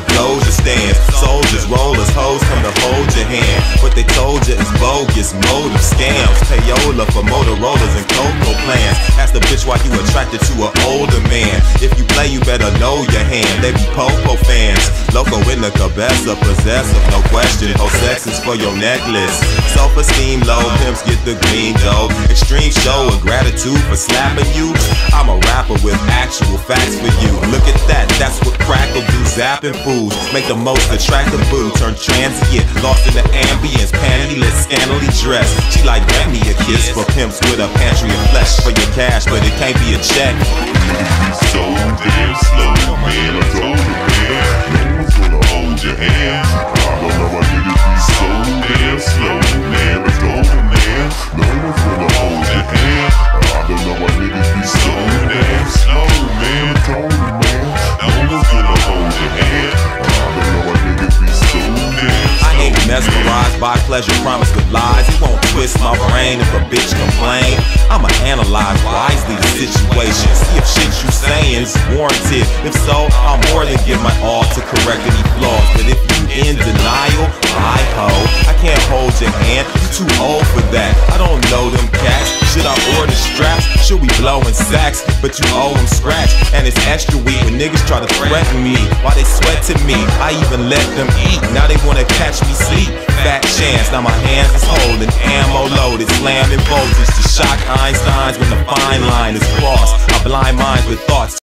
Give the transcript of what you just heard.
Doja stands. Soldiers, rollers, hoes come to hold your hand. What they told you is bogus, motive scams. Payola for Motorola's and cocoa plans. Ask the bitch why you attracted to an older man. If you play, you better know your hand. They be Popo fans. Loco in the cabeza, possessive, no question. Whole sex is for your necklace. Self-esteem low, pimps get the green dough. Extreme show of gratitude for slapping you. I'm a rapper with actual facts for you. Look at that, that's what crack'll do. Zapping fools, make the most attractive boo. Turn transient, lost in the ambience. Pantyless, scantily dressed. She like, grant me a kiss for pimps with a pantry of flesh. For your cash, but it can't be a check. So damn slow, man, I told you, man. No one's gonna hold your hand. I don't know why niggas be so damn slow, man. I told you, man. No one's gonna hold your hand. I don't know why niggas be so damn slow, man. I told you, man. No one's gonna hold your hand. I don't know why niggas be so damn slow. I ain't mesmerized by pleasure promised with lies. It won't twist my brain if a bitch complain. I'ma analyze wisely the situation. See if shit you saying is warranted. If so, I'll more than give my all to correct any flaws. But if you in denial, bye ho. I can't hold your hand, you too old for that. I don't know them cats. Should I order straps? Should we blowin' sacks? But you owe them scratch. And it's extra weak when niggas try to threaten me. While they sweat to me, I even let them eat. Now they wanna catch me sleep. Fat chance, now my hands is holding ammo loaded, slamming voltage to shock Einsteins when the fine line is crossed. I blind minds with thoughts.